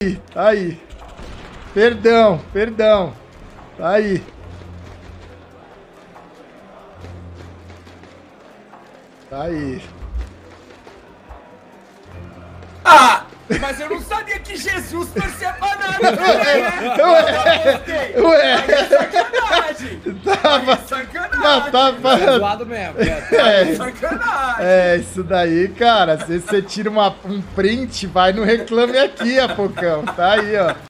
Tá aí. Perdão, perdão. Tá aí. Tá aí. Ah! Mas eu não sabia que Jesus torcia pra nada também, né? Ué. Aí é sacanagem. Tava. Aí é sacanagem. Não, tava. É zoado mesmo. É, Sacanagem. isso daí, cara. Se você tira um print, vai no Reclame Aqui, Apocão. Tá aí, ó.